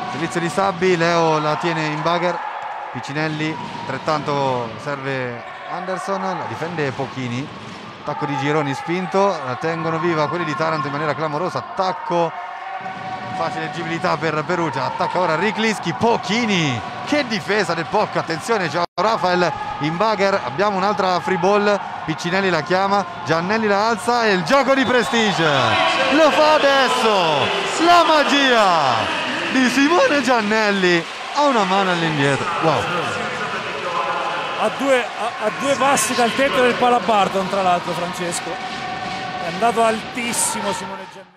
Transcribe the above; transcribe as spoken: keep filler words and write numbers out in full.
Servizio di Sabbi, Leo la tiene in bugger, Piccinelli, altrettanto serve Anderson, la difende Pochini, attacco di Gironi spinto, la tengono viva quelli di Taranto in maniera clamorosa, attacco, facile agibilità per Perugia, attacca ora Riklisky, Pochini, che difesa del P O C, attenzione, c'è Rafael in bugger, abbiamo un'altra free ball, Piccinelli la chiama, Giannelli la alza e il gioco di Prestige, lo fa adesso, la magia di Simone Giannelli, ha una mano all'indietro, wow. A due, a, a due passi dal tetto del Pala Barton, tra l'altro, Francesco. È andato altissimo Simone Giannelli.